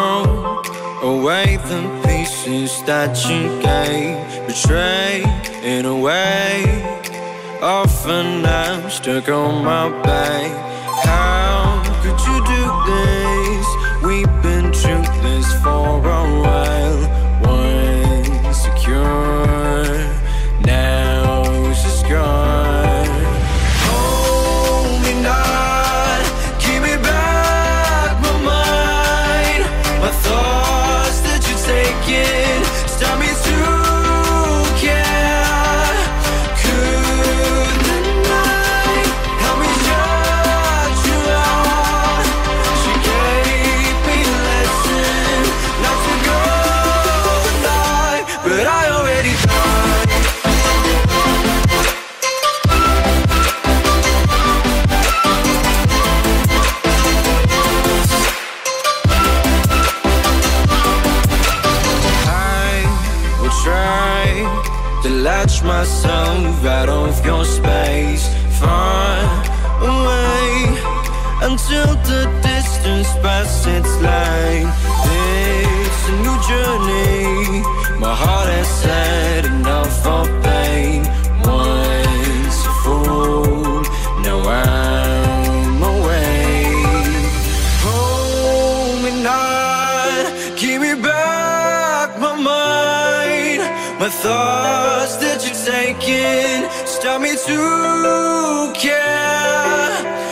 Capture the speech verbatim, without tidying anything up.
throw away the pieces that you gave, betrayed in a way. Often I'm stuck on my back. How could you do this? We've been through this for a while. Once secure, now it's just gone. Hold me not, give me back my mind. My thoughts that you're taking stop me to care. Could the night help me shut you out? She gave me a lesson not to go alive, but I already tried. Try to latch myself out of your space, far away, until the distance passes its line. It's a new journey. My heart has had enough of pain. Once a fool, now I'm away. Hold me not, give me back my mind. My thoughts that you're taking stop me to care.